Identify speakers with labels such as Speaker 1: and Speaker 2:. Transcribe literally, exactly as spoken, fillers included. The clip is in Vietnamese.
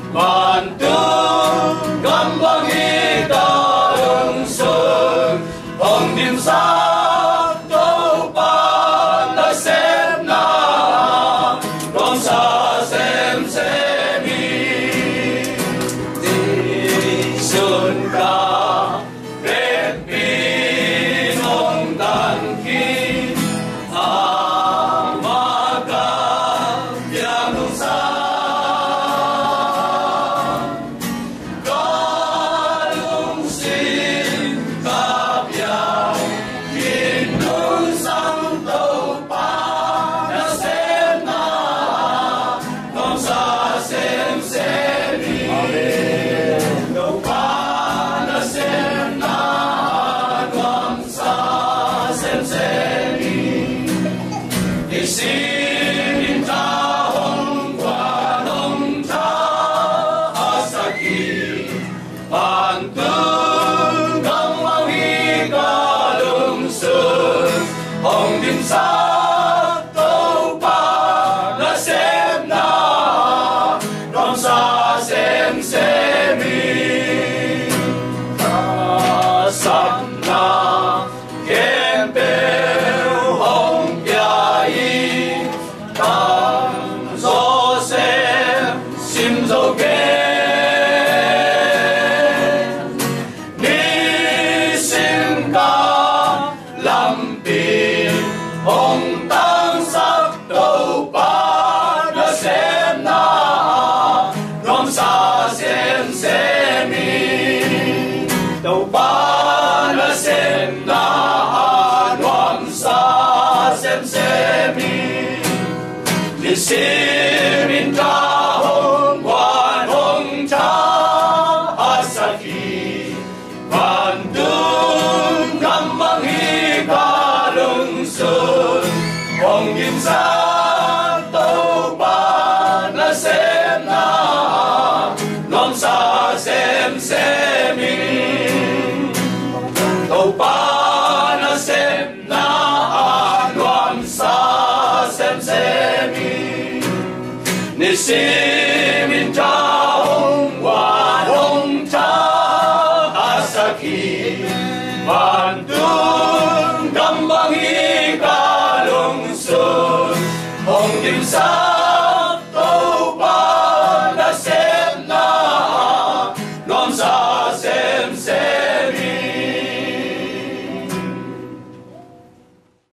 Speaker 1: Bantung gambangi karungsung Hong dim sa tâu pan na xem na Rong sa xem semi Di sun ka Vet pinong dan ki Amaka Yanong sa Isin tahong kwanong ta asaki Pantun gamwangi kalungsun Hong dim sa tâu pa na xem na Rong sa xem semi Kasam na kempel hong piai Tam so xem sim dâu Hong tăng sắc tâu pa na xem na Rong sa xem semi Tâu pa na xem na Rong sa xem semi Li simin ta hong quan hong cha asaki Bandung gambangi kalungsung Hong dim sa tâu pa na xem na Rong sa xem semi Tâu pa na xem na Rong sa xem semi Ni simin cha hong quan hong cha asaki Bandung gambangi kalungsung Hong dim sa